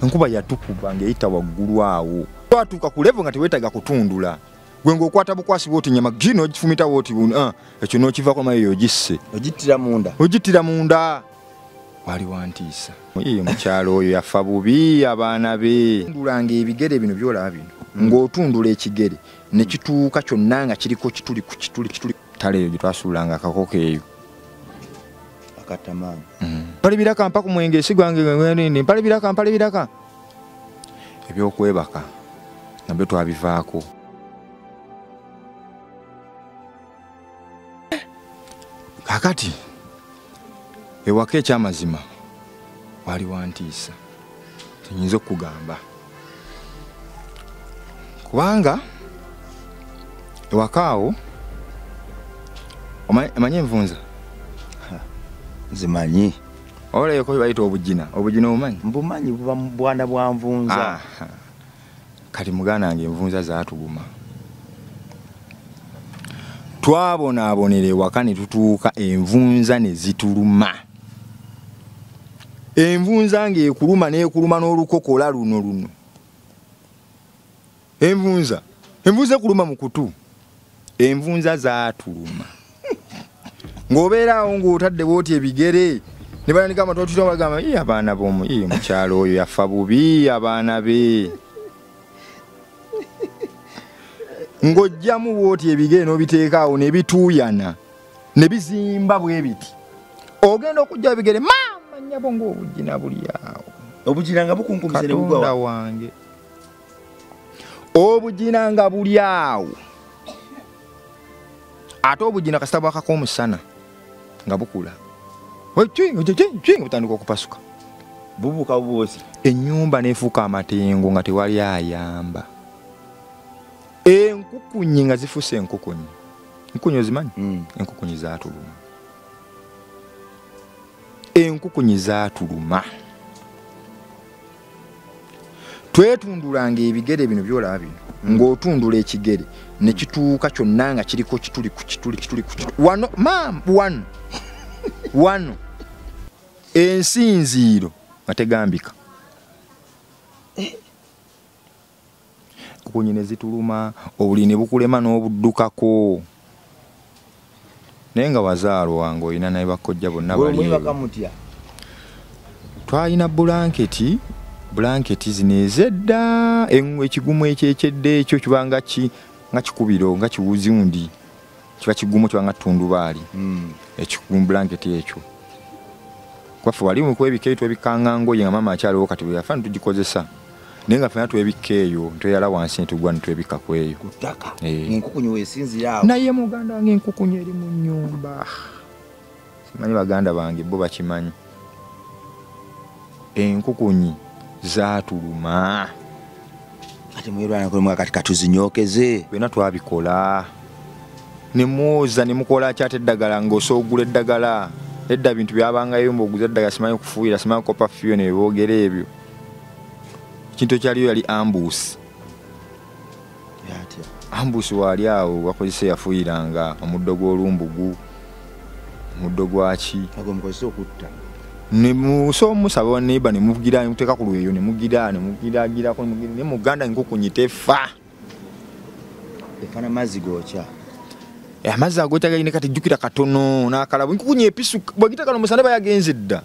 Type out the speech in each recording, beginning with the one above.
enkuba yatukuba ngeyita waggulu awo twatuuka ku level nga teweetaga kutundula gwe ng'okwata bukwasi bwoti nyama gino ogifumita bwoti ekyo n'okivaako mayo ogisse ogittira munda wali wantiisa ye mukyalo oyo yafa bubi abaana be ndulanga ebigere bino byolaba bino ng'otundula ekigere ne kituuka kyonna nga kiriko kituli ku kituli tale eyo gye twasuulanga akakoko eyo akatamani mpale biraka mpa ku mwenge esigwange nini mpale biraka ebyokwebaka nabyo twabivaako kakati ewaka ekyamazima wali wantiisa tenyinza okugamba kubanga ewaka awo omanyi envunza zimanyi oleko bayita obugina obumanyi mbumanyi buba bwana bwa nvunza kati muganda wange envunza zaatuguma twabonaabonera ewaka ne tutuuka envunza ne zituluma envunza ng'ekuluma n'ekuluma n'olukokola luno envunza ekuluma mu kutu envunza zaatuluma ng'obeera awo ng'otadde bwoti ebigere ne balandika amatwatuta bagamba abaana mukyalo oyo yafa bubi abaana be ng'ojjamu bwoti ebigere n'obiteeka awo ne bituuyana ne bizimba bwe biti ogenda okujja ebigere maama nnyabo ng'obugina buli awo obugina nga bukunkumise ne bugwa Katonda wange obugina nga buli awo ate obugina kasita bwakako omusana nga bukula butandika okupasuka bubuuka bwosi ennyumba neefuuka amatengo nga tewali ayamba enkukunyi nga zifuuse enkukunyi ozimanyi enkukunyi zaatuluma twetundulanga ebigere bino byolaba bino ng'otundula ekigere ne kituuka kyonna nga kiriko kituli ku kituli wano wano ensinziiro nga tegambika enkukunyi ne zituluma obuli ne bukulema n'obuddukako naye nga wazaalo wange olina naye bakojja bonna bali twalina blanketi zino ezedda ekigumu ekyekyedde ekyo kibanga nga kikubiro nga kiwuziundi kiba kigumu kibanga tundubaali ekigumu blanketi ekyo kwaffe wali mukwebika twebikanga ngoye nga mama akyaliwo kati bweyafa nitugikozesa naye nga fena twebika eyo ntweyala wansi netugwa nitwebika ku eyo naye muganda wange enkukunyi eri mu nnyumba simanyi baganda bange bo bakimanyi enkukunyi zaatuluma ate mwirwana ko kati katuzinyokeze bena twabikola nemwoza nemukola kyate eddagala ng'osoogula eddagala edda bintu byabangayo mboguza eddagala simanyi kufuuyira simanyi kopa fiyo ne boogera ebyo kintu kyaliyo yali ambuusi ambuusi waali awo wakozesa yafuuyiranga omuddo gw'olumbugu omuddo gwaki agomukozesa okutta nemusaba neiba nemugira nemuteeka ku lweyo nemugiragirako ne muganda enkukunyi tefa efana mazzi gokya amazzi agokya galine kati jjukira katono n'akalabo enkukunyi episu bwegitaka n'omusana bayagenze dda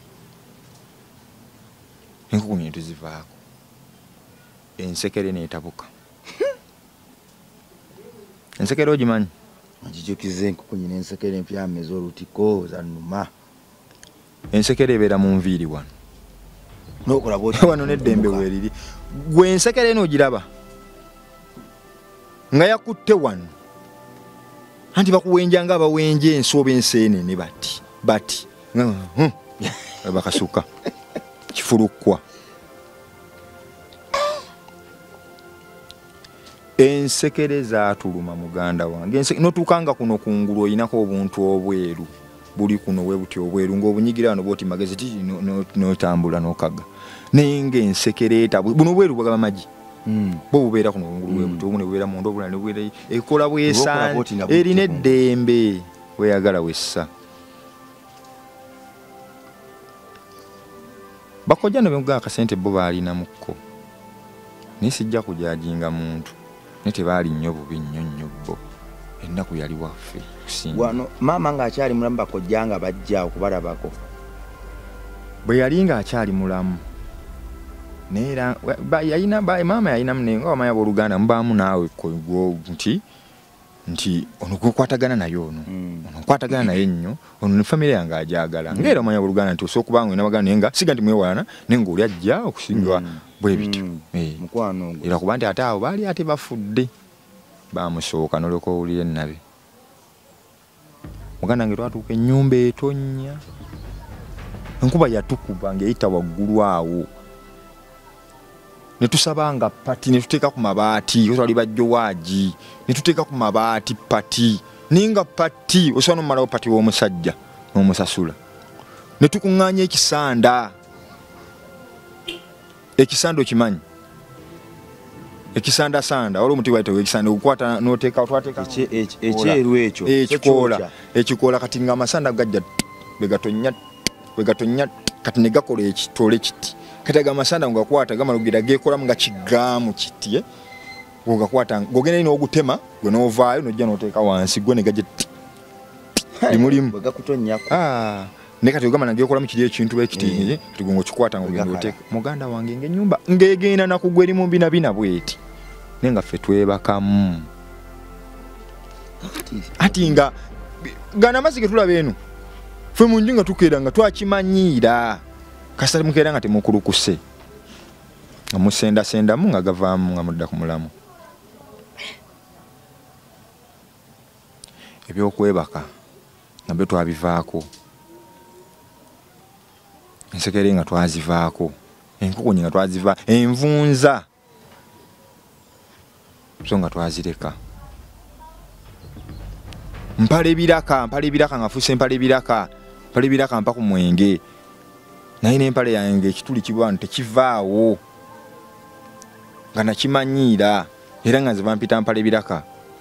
enkukunyi tuzivaako ensekere neetabuka ensekere ogimanyi agijukize enkukunyi n'ensekere empyame ez'olutiko zannuma ensekere ebeera mu nviiri wano nokola wano n'eddembe weeriri gwe ensekere n'ogiraba nga yakutte wano anti bakuwenja nga abawenja ensooba enseenene bati bakasuka kifulukkwa ensekere zaatuluma muganda wange notuukanga kuno kungulu oyinako obuntu obweru buli kuno bwe buti obweru ng'obunyigira wano bwoti magezi ti n'otambula n'okagga naye ng'ensekere buno obweru bwagaba magi bwo bubeera kuno kungulu bwe buti obuno bubeera munda obulala ne bubeera ekola bwesaana erina eddembe weyagala wessa bakojja no benga akasente bo balina mukko nisijja kujajinga muntu nete bali nnyo bubi nnyo bo ennaku yali waffe kusinga wano mama nga akyali mulamu bakojja nga bajja okubalabako bwe yali nga akyali mulamu neera yalina mama yalina munenga wamanya b'Oluganda mubaamu naawe nti ono kukwatagana naye ono nkwatagana naye nnyo ono ne famire yange ajagala ngera omanya b'Oluganda nti osooka kubanga olina baganda naye nga siga nti mwewalana naye ng'oli ajja okusingibwa bwe bityo mukwano ogwo era kuba nti ate awo baali ate bafudde bamusooka n'olyoka owulira ennabe muganda nge twatuuka ennyumba etonnya enkuba yatukuba ng'eyita waggulu awo ne tusabanga pati ne tuteeka ku mabaati twali bajjowaaji ne tuteeka ku mabaati pati ninga pati osobola n'omumalawo pati w'omusajja n'omusasula ne tukuŋŋaanya ekisanda okimanyi ekisandasanda waliwo omuti gwayita ekisanda okukwata n'oteeka twateeka ekyeru ekyo ekikoola kati ng'amasanda gajja bwe gatonya kati ne gakola ekitole kiti kati amasanda ngakwata gamala kugira gekolamu nga kigaamu kiti ngogakwata ngogenda n'ogutema gwe n'ovaayo n'ojja n'oteeka wansi gwe ne gajja limulimu bwe gakutonnyako ne kati ogamala ngekolamu kiri ekintu ekiti kati gwe ng'okikwata ng'ogenda oteeka muganda wange ng'ennyumba ng'egenda nakugwa erimu bina bweti naye nga ffe twebakamu ati nga gana amazzi ge tulaba eno ffe mu nju nga tukeera nga twakimanyiira kasita mukeera nga temukulukuse nga musendasendamu nga gavaamu nga mudda ku mulamu ebyokwebaka nga byo twabivaako ensekere nga twazivaako enkukunyi nga twaziva envunza so nga twazireka mpale ebiraka nga fuuse mpale ebiraka mpa ku mwenge naye n'empale yange ekituli kibwano tekivaawo nga nakimanyiira era nga nziva mpita mpale ebiraka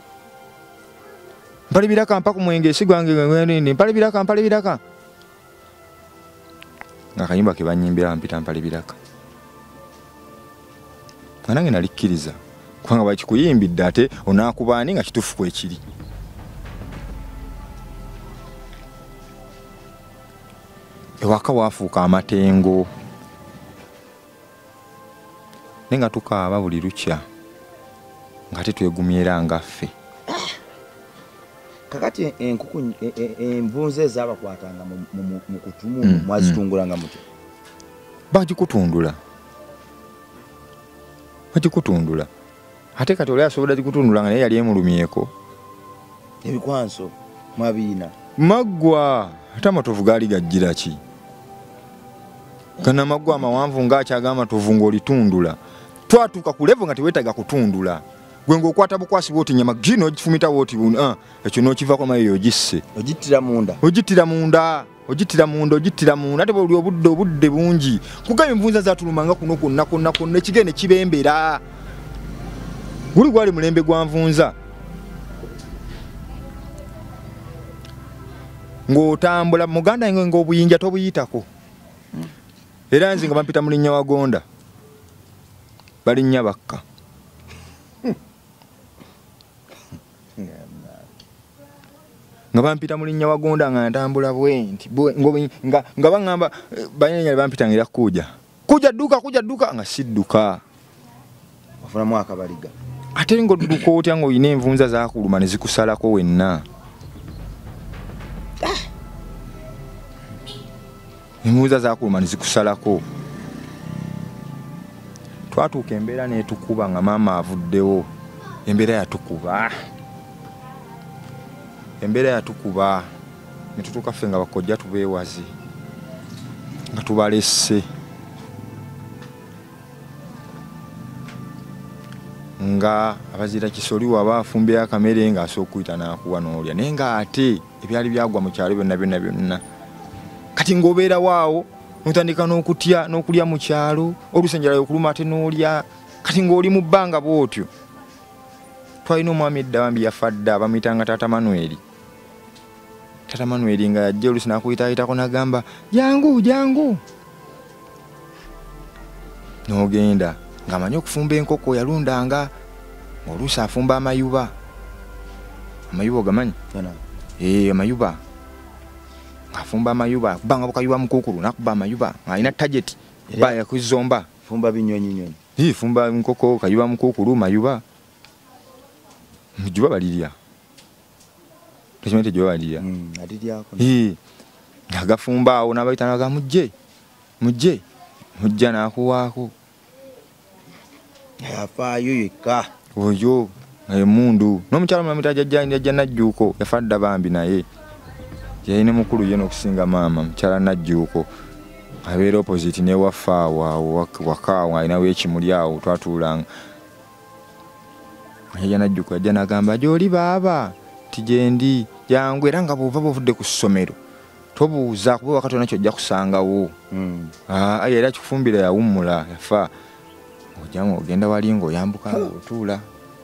mpa ku mwenge esigwange mpale ebiraka nga kayimba ke banyimbira mpita mpale ebiraka nga nange nalikkiriza kubanga bakikuyimbidde ate onaakubaani nga kituufu kwekiri ewaka waafuuka amatengo naye nga tukaaba buli lukya nga ate twegumyera ngaffe kakati envunza ezaabakwatanga mu kutumu mwazitungulanga mutya bagikutundula ate kati oli asobola gikutundula nga naye yali emulumyeko ebikwanso mwabiina maggwa ate amatovu gaali gajjira ki kana maggwa amawanvu ng'akyaga amatovu ng'olitundula twatuuka ku levo nga teweetaga kutundula gwe ng'okwata bukwasi bwoti nyama gino ogifumita bwoti ekyo n'okivaako mayo ogisse ogittira munda ate bwoli obudde bungi kugaba envunza zatulumanga kuno kwonna ekigende kibembera guli gwali mulembe gwa nvunza ng'otambula muganda ng'obuyinja tobuyitako era nzi nga bampita mu linnya wagonda balinnya bakka nga bampita mu linnya wagonda nga ntambula bwenti nga baŋŋamba banenya bampita ngira kuja dduka nga sidduka ofunamu akabaliga ate ng'odduka otya ng'olina envunza zaakuluma ne zikusalako wenna envunza zaakuluma ne zikusalako twatuuka embeera n'etukuba nga maama avuddewo embeera yatukuba ne tutuuka ffe nga bakojja tubeewaze nga tubalesse nga abazira kisoli waba afumbye akamere nga asooka okuyita n'akuwa n'olya naye ng'ate ebyali byagwa mu kyalo byonna kati ng'obeera waawo notandika n'okutya n'okulya mu kyalo olusenjala okuluma ate n'olya kati ng'oli mu bbanga bw'otyo twalina omwami edda bambi yafa dda bamuyitanga taata Manueli nga yajja olusi n'akuyitaayitako n'agamba jangu n'ogenda ng'amanyi okufumba enkoko yalundanga oluusi afumba amayuba ogamanyi amayuba ng'afumba amayuba kubanga bukayuba mukuukulu nakuba amayuba ng'alina target ba yakuzomba fumba binyonyi fumba nkoko kayuba mukuukulu mayuba juba balirya tekimete juba balirya agafumba awo n'abayitanaga mujje mujja n'akuwaako afaayo yekka oyo emundu n'omukyala mulamita jajja najjuuko yafa dda bambi naye yalina mukulu ye n'okusinga maama mukyala najjuuko abeera opposite newaffe awo wakaawo alinawo ekimuli awo twatuulanga yajja najjuuko yajja n'agamba gy'oli baaba tigendi jangu era nga bw'ova bw'ovudde ku ssomero tobuuza kuba wakati onakyo ojja kusangawo era kikufumbira yawummula yafa ojamu ogenda wali ng'oyambuka ng'otuula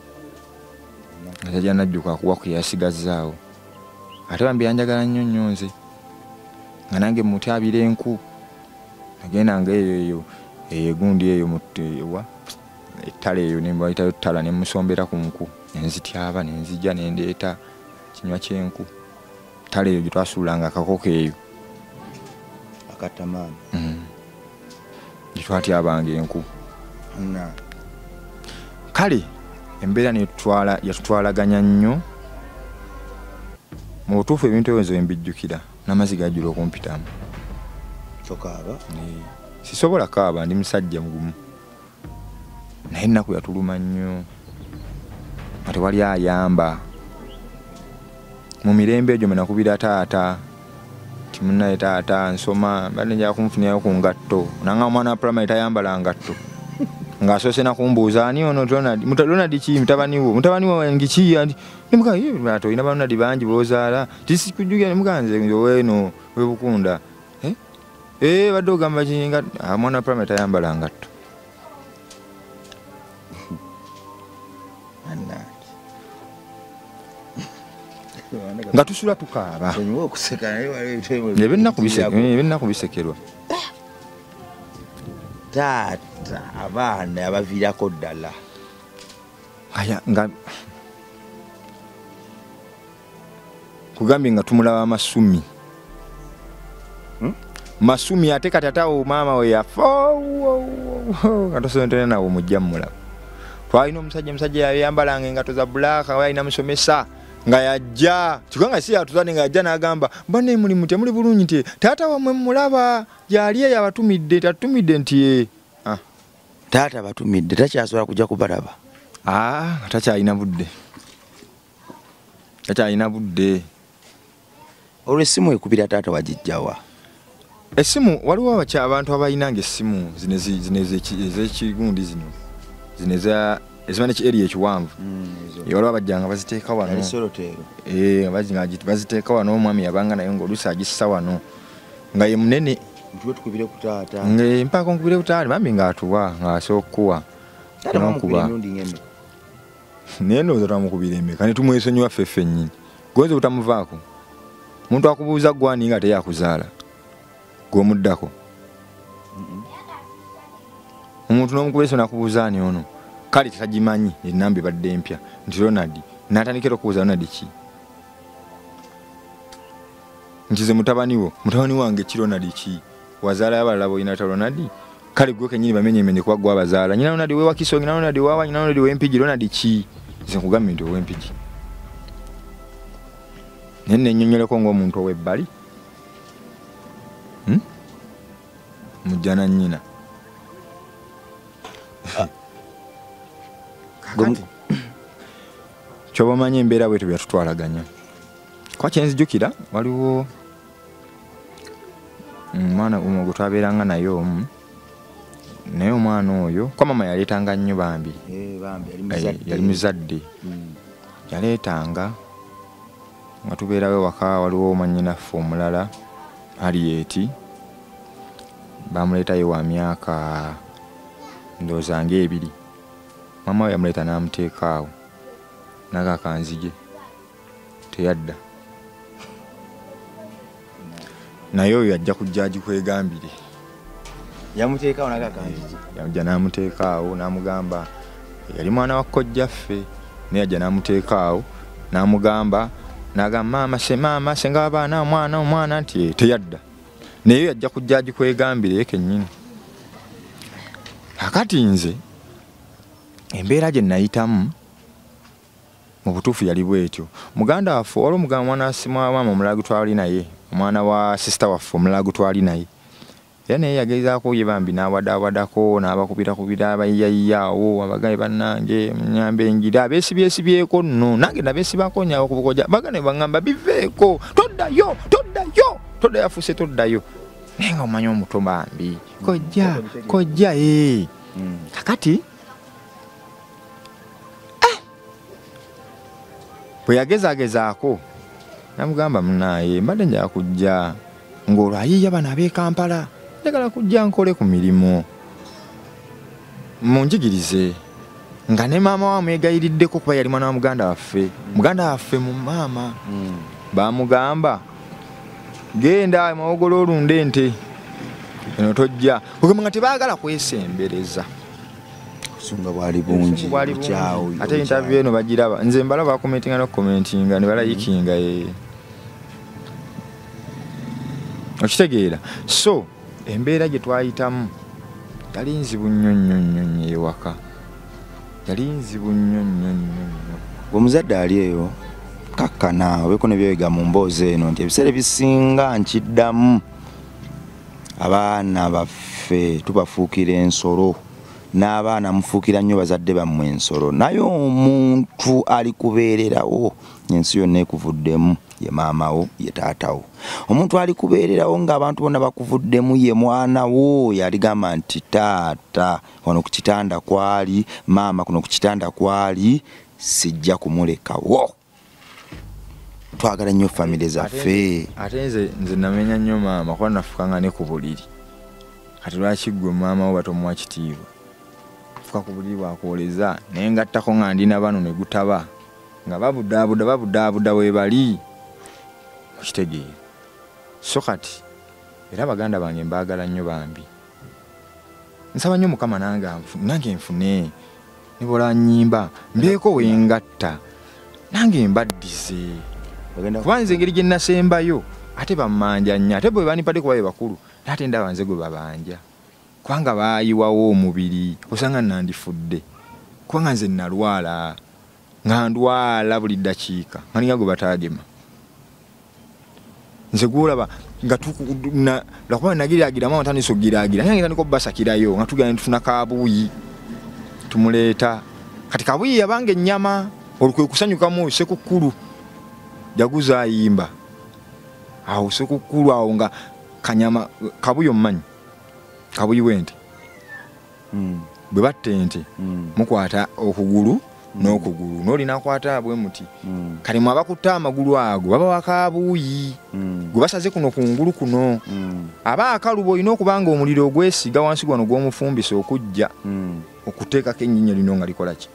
yajja najjuuko akuwa ku yasigazaawo ate bambi yanjagala nnyo nnyonze nga nange mutyabira enku nagendanga eyo egundi eyo mutewa ettale eyo nembayitayo ttala nemusombera ku nku nenzityaba nenzijja nendeeta kinywa ky'enku ttale eyo gyetwasuulanga akakoko eyo akatamaani gyetwatyabanga enku kale embeera yatutwalaganya nnyo mu butuufu ebintu ebizo mbijjukira n'amazzi gajjula okumpitamu tokaaba sisobola kaaba ndi musajja mugumu naye ennaku yatuluma nnyo nga tewali ayamba mu mirembe egyo menakubira taata timunaye taata nsoma badde njala kunfunirayo ku ngatto nanga omwana wa primary tayambala ngatto ng'asoose nakumbuuza ani ono Ronald ki mutabani wo ngiki nimuka olina Ronald bangi b'ozaala tisikujjukira nimuganze oweeno webukunda badde ogamba kinga omwana wa primary tayambala ngatto nga tusula tukaaba ebyennaku bisekerwa taata abaana abaviirako ddala nga kugambye nga tumulaba masumi ate kati atawo maama we yafa nga tosonetene nawo mujja mmulaba twalina omusajja yayambalanga engato za bulaaka yalina musomesa nga yajja kikanga si yatuzane nga yajja n'agamba banne mulimu temuli bulungi nti taata wamwe mulaba yali eyo abatumidde tatumidde nti taata abatumidde takyasobola kujja kubalaba takyalina budde olwo essimu ekubira taata wagijjawa essimu waliwo abantu abayinanga essimu zino ez'ekigundi zino ezimane ki eri ekiwanvu waliwo abajjanga baziteeka wano baziteeka wano omwami yabanga naye ng'oluusi agissa wano nga ye munene mpaka nkubire ku taata bambi ng'atuwa ng'asobola okukuwa naye ndowooza twamukubira emeka ne tumwesonyiwa ffeffe nnyini gonze butamuvaako omuntu akubuuza gwani nga teyakuzaala gw'omuddako omuntu n'omukuba eso nakubuuza ani ono kale tetagimanyi ennamba ebadde empya nti Ronald n'atandikira okubuuza Ronald ki nti ze mutabani wange ki Ronald ki wazaalayo abalala boyina ta Ronald kale gwe kennyini bamenyemenye kuba gwe abazaala nyina Ronald wewakiso nyina Ronald wawa nyina Ronald w'empigi Ronald ki nze nkugambye nti ow'empigi naye nennyonnyoleko ng'omuntu ow'ebbali mujja na nnyina kyoba omanyi embeera bwetu byatutwalaganya kwa kyenzijjukira waliwo omwana gwe twabeeranga naye omu naye omwana oyo kwa mama yaleetanga nnyo bambi yali muzadde yaleetanga nga tubeerawo waka waliwo omwannyinaffe omulala Harriet bamuleetayo wa myaka ndowooza nga 2 mama we yamuleeta n'amuteeka awo nagakanzige teyadda naye oyo yajja kujja agikwegambire yamuteekaawo nagakanjiji yajja n'amuteekaawo n'amugamba yali mwana wa kkojjaffe naye yajja n'amuteekaawo n'amugamba n'agamba maama senga abaana omwana nti teyadda naye yajja kujja agikwegambire kennyini. Akati nze embeera gye nayitamu mu butuufu yali bwetyo. Muganda waffe wali omugamba mwana wa maama omulala gwe twali naye, omwana wa sisita waffe omulala gwe twali naye, era naye yagezaako ye bambi n'awaddawadako n'abakubira abayiyayiyaawo abagaye bannange munyambe enjira abeesibyeeko nno nange nabeesibako nyaawo ku bukoja bagane baŋŋamba biveeko toddayo afuuse toddayo naye nga omanyi omuto bambi kojja kakati bwe yagezagezaako namugamba munaaye mbadde njala kujja ng'olwo ayiiya bano ab'e Kampala njagala kujja nkole ku mirimu munjigirize nga ne maama wa mwegayiriddeko kuba yali mwana wa muganda waffe mu maama bamugamba genda mawogolo olunde ente eno tojja kugamba nga tebaagala kwesembereza sunga bwali bungi kyawo ate interview eno bagiraba nze mbalaba commentinga no commentinga ne balayikinga okitegeera so embeera gye twayitamu yali nzibu nnyo ewaka yali nzibu nnyo. Omuzadde ali eyo kakkana obeeko ne byega mu mboozi eno nti ebiseera bisinga nkiddamu abaana baffe tubafuukira ensolo n'abaana mufuukira nnyo bazadde bammwe ensolo naye omuntu ali kubeererawo ensi yonna ekuvuddemu ye maamawo ye taatawo. Omuntu ali kubeererawo ng'abantu bonna bakuvuddemu ye mwanawo yaligamba nti taata wano ku kitanda kwali maama kuno ku kitanda kwali sijja kumulekawo. Twagala nnyo famire zaffe. Ate nze namenya nnyo maama kuba nafukanga ne ku buliri kati lwaki ggwe maama wo batomuwa kitiibwa fuka ku buliri bwakwoleza naye ngattako nga ndina bano ne gutaba nga babudaabuda we bali okitegeera. So kati era baganda bange mbaagala nnyo bambi nsaba nnyo Mukama nange nfune nibola nnyimba mbeeko wengatta nange mbaddize kuba nze engeri gye nasembayo ate bammanja nnyo ate bwe banipadde kuba be bakulu ate ndaba nze gwe babanja kubanga baayiwawo omubiri osanga nandifudde kubanga nze nalwala nga ndwala buli ddakiika nga ninga gwe bataagema nze gwolaba nga lwakuba nagiraagira mama tandise okugiraagira naye ngetandika obbasakirayo nga tugenda tufuna kabuuyi tumuleeta kati kabuuyi yabanga ennyama olukwe kusanyukamu sekukkulu jaguza ayimba awo sekukkulu awo nga kanyama kabuuyi omumanyi kabuuyi w'ente bwe batta ente mukwata okugulu n'okugulu n'olina akwata bwe muti kale mwe abakutta amagulu ago baba wakabuuyi gwe basaze kuno ku ngulu kuno aba akaluba olina okuba nga omuliro ogwesiga wansi gwano gw'omufumbisa okujja okuteekako ennyinya lino nga likola ki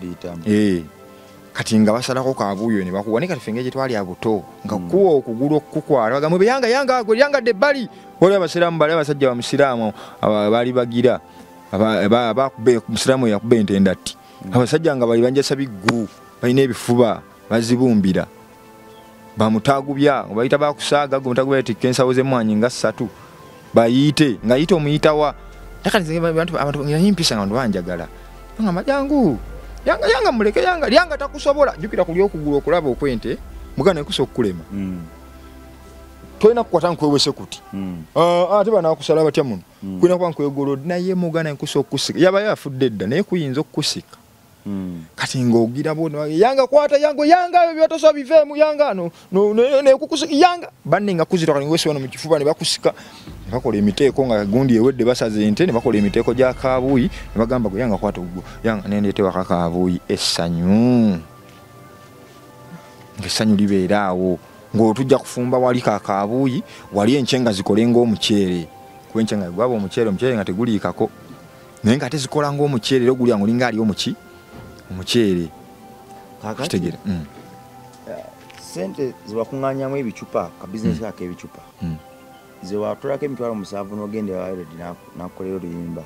kati nga basalako kabuuyi ne bakuwa ne kati fenge gye twali abuto nga kuwa okugulu okukukwala bagamwe beyanga gwe lyangadde ebbali waliwo abasiraamu bali abasajja bamusiraamu baali bagira abakubbe musiraamu yakubba ente endatti abasajja nga bali banjasa biggu balina ebifuba bazibumbira bamutagubya bayita bakusaaga gwe mutagubya tikka ensawo z'emmwanyi nga 3 bayite nga yita omuyitawa abantu nyimpisa nga ndwanjagala nga majangu yanga muleke yanga takusobola jukira kuli okugulu okulaba okwente mugana ekusa okukulema toyina kukwata nkwewese kuti ate banakusala batya muno kulina kuba nkwegolodde naye mugana ekusa okusika yaba yafudde dda naye kuyinza okusika kati ng'ogira bona yanga kwata yanga byotoso biveemu yanga ne kukusika yanga banne nga kuzira kali wese wano mu kifuba ne bakusika ne bakola emiteeko nga gundi ewedde basaze ente ne bakola emiteeko gya kabuuyi ne bagamba go yanga kwata ugwo yanga nendeete waka kabuuyi essanyu ng'essanyu libeera awo ng'otujja kufumba wali kabuuyi wali enchenga zikole ng'omuceere kuba enchenga gwaba omuceere nga teguliikako naye nga ate zikola ng'omuceere era ogulya ngolinga ali omuki omuceere kitegere sente zibakuŋŋaanyamu ebicupa ka bizinesi kako ebicupa ze watulako emitwalo 7 n'ogenda ewa nakukolera oluyimba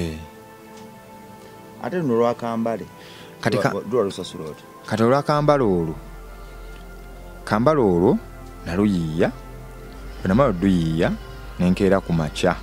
ate luno lwakambale lwalusasula oti kati olwakambale olwo naluyiiya bwenamala oluyiiya nenkeera ku makya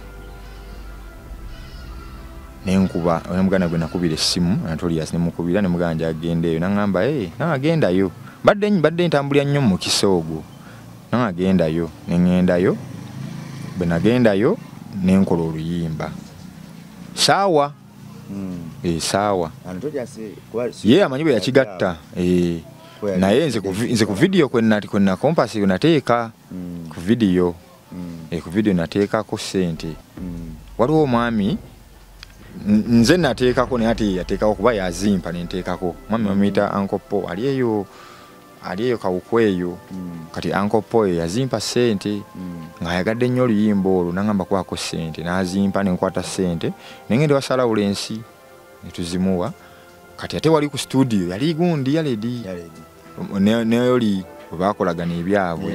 nenkuba omuganda gwe nakubira essimu Anatolius nemukubira nemuganja agenda eyo naŋŋamba nangagendayo badde ntambulira nnyo mu mukisa ogwo nangagendayo neŋŋendayo bwe nagendayo nenkola oluyimba saawa saawa ye amanyi bwe yakigatta naye nze ku video kwena kompasi nateeka ku video nateekako ssente waliwo omwami nze nateekako naye ate yateekako kuba yazimpa nenteekako mwami bamuyita Ankopo ali eyo kawukweyo kati Ankopo yazimpa ssente ng'ayagadde nnyo oluyimba olwo naŋŋamba kwako ssente n'azimpa nenkwata ssente nengende wasala Lawrence netuzimuwa kati ate wali ku studio yali gundi yaledi neoli webakolagana ebyabwe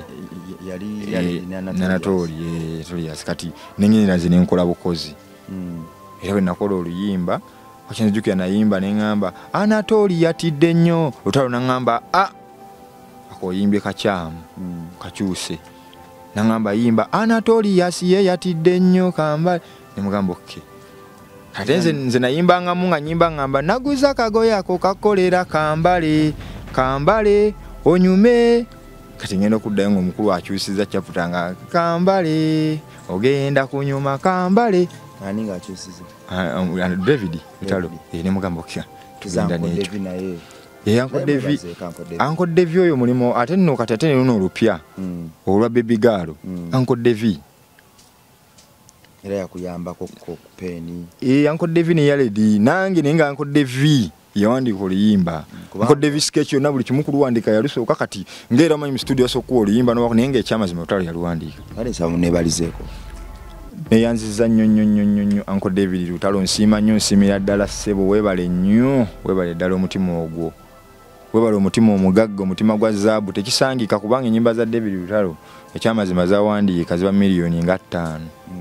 Anatolius kati nenyina ze nenkola bukozi era bwe nakola oluyimba wakinzijukira nayimba neŋŋamba Anatoli yatidde nnyo lutalo naŋŋamba akoyimbye kakyamu kakyuse naŋŋamba yimba Anatoli ye yatidde nnyo kamba nemugamba oke ate nze nayimbangamu nga nyimba ŋŋamba naguza kagoye ako kakolera kambale onyume kati ngenda okuddayo ng'omukulu akyusiza kyaputanga kambale ogenda kunyuma kambale ani ng'akyusiza David Lutalo nemugamba okya tugenda nekyo Uncle Devi oyo mulimo ate nno kati ate neruno olupya olwa Baby Girl Uncle Devi era yakuyambako kupeni Uncle Devi ne yaledi nange nenga Uncle Devi yawandika oluyimba Uncle Devi sketch yonna buli kimu kuluwandika yalusooka kati ngera amanyi mu studio asookuwa oluyimba nenga ekyamazima Lutalo yaluwandiika ale samu nebalizeeko neyanziza nnyo Uncle David Lutalo nsiima nnyo nsiimira ddala ssebo weebale nnyo weebale ddala omutima ogwo weebale omutima omugagga omutima gwa zaabu tekisangika kubanga ennyimba za David Lutalo ekyamazima zawandiika ziba miliyoni nga 5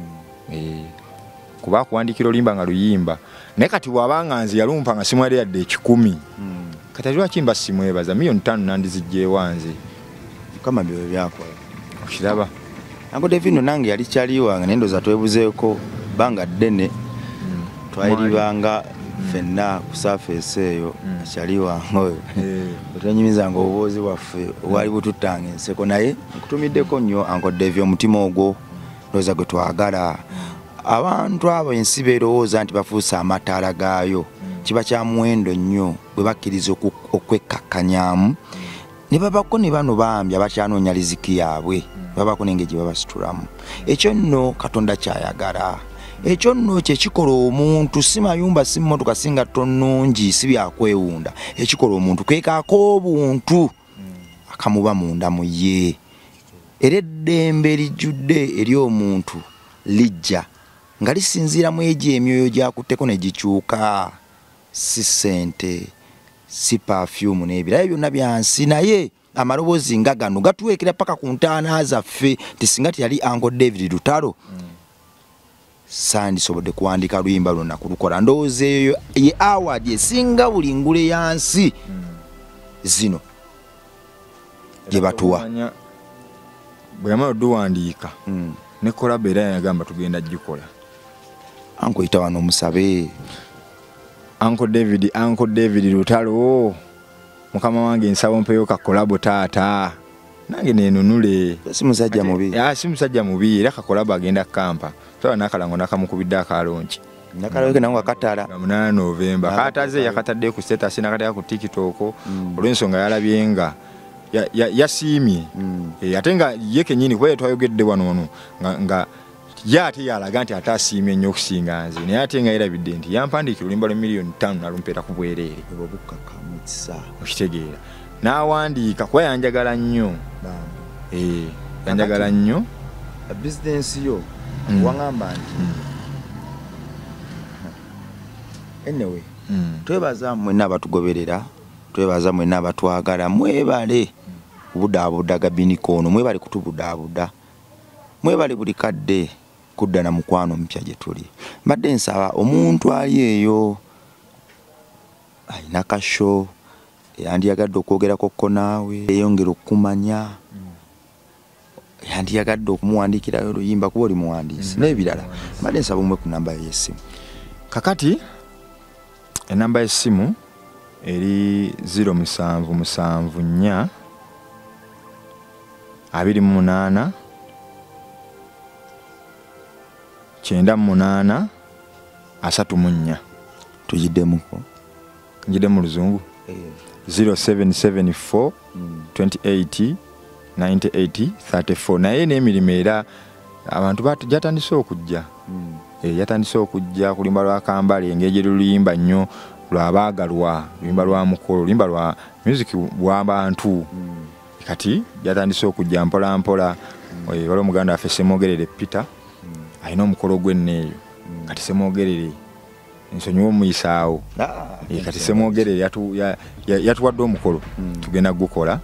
kuba kuwandikira oluyimba nga luyimba naye kati bw'abanga nze yalumpa nga simwali yadde 10 kati lwaki mba simwebaza miliyoni 5 nandizijjeewanze kama byo byakola okiraba Uncle David nange yali kyaliwanga nendoza twebuzeeko banga ddene twalibanga fenna ku surface eyo kyaliwanga oyo twenyumizanga obwozi bwaffe obwali bututanga enseko naye nkutumiddeko nnyo Uncle David omutima ogwo ndoza gwe twagala abantu abo ensi beerowooza nti bafuusa amataala gaayo kiba kya muwendo nnyo bwe bakkiriza okwekkakkanyaamu ne babako ne bano bambi abakyanoonya riziki yaabwe babako nenge gye babasitulamu ekyo nno Katonda kyayagala ekyo nno kyekikola omuntu si mayumba si mmotoka singa tonnungi si byakwewunda ekikola omuntu kekaako obuntu akamuba munda mu ye era eddembe lijjudde eri omuntu lijja nga lisinziira mu egyo emyoyo gyakutteko ne gikyuka si ssente si perfume n'ebirala byonna byansi naye amaloboozi nga gano gatuweekera paka ku ntaana zaffe tisinga tiyali Uncle David Lutalo sandisobodde kuwandika luyimba lwonna kulukola ndowooza eyo ye award esinga buli ngule yansi zino gye batuwa bwe yamala oduwandiika ne kolaba era yagamba tugenda gikola ankuyita wano omusabe Uncle David Lutalo mukama wange nsaba mpeyo kakolabo taata nange nenunule si musajja mubi si musajja mubi era kakolabo agenda kampa so nakalango nakamukubidde akalonki nakalaweke nango akatala 8 November kataze yakatadde ku status nakatya ku TikTok olwensonga yalabyenga yasiimye ate nga ye kenyini kwe twayogedde wano nga yate yalaga nti atasiimye nnyo okusinga nze naye ate nga yerabidde nti yampandikira oluyimba lwa miliyoni 5 nalumpeera ku bwereere okitegeera n'awandiika kuba yanjagala nnyo yanjagala nnyo bizinensi yo waŋŋamba nti anyway twebaza mwenna abatugoberera twebaza mwenna abatwagala mwebale kubudaabuda gabiniko ono mwebale kutubudaabuda mwebale buli kadde kudda na mukwano mpya gye tuli. Mbadde nsaba omuntu ali eyo alina kasho yandiyagadde okwogerako ko naawe eyongera okumanya yandiyagadde okumuwandiikirayo oluyimba kuba oli muwandiisi n'ebirala. Mbadde nsaba omwe ku namba y'essimu. Kakati enamba y'essimu eri 0774 28 98 34. Tugiddemuko njide mu luzungu 0774 28 98 34. Naye n'emirimu era abantu jatandise okujja yatandise okujja kulimba lwa Kambale engeri luluyimba nnyo lwabaagalwa luyimba lwa mukolo luyimba lwa music bw'abantu kati jatandise okujja mpola mpola. Waliwo omuganda waffe Semogerere Peter alina omukolo gwenneeyo kati Semogerere nsonyiwa omuyisaawo kati Semogerere yatuwadde omukolo tugenda gukola.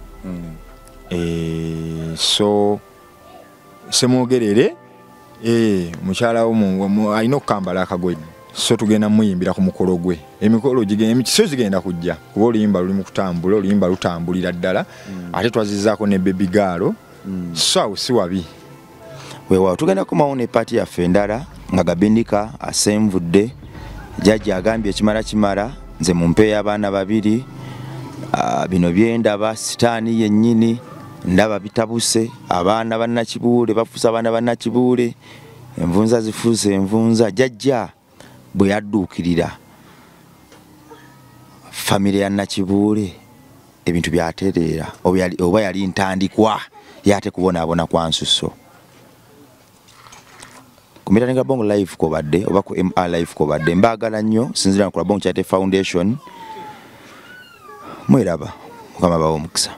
So Semogerere mukyala wo alina okukambala akagoye so tugenda muyimbira ku mukolo gwe. Emikolo emikiso zigenda kujja kuba oluyimba luli mu kutambula oluyimba lutambulira ddala ate twazizzaako ne Baby Girl so awo si wabi. Weewaawo tugenda kumawo ne paati yaffe endala nga Gabindika asenvudde jjajja agambye ekimala nze mumpeeyo abaana babiri bino byendaba sitaani yennyini ndaba bitabuse abaana bannakibuule bafuuse abaana bannakibuule envunza zifuuse envunza. Jjajja bwe yadduukirira famire ya Nakibuule ebintu byatereera oba yali ntandikwa yate kubonaabona kwa nsusso. Ku Mirandira Bongo Live kobadde oba ku MR Live kobadde mbaagala nnyo sinzira ku Bongo Chat Foundation. Mweraba mukama bawo omukisa.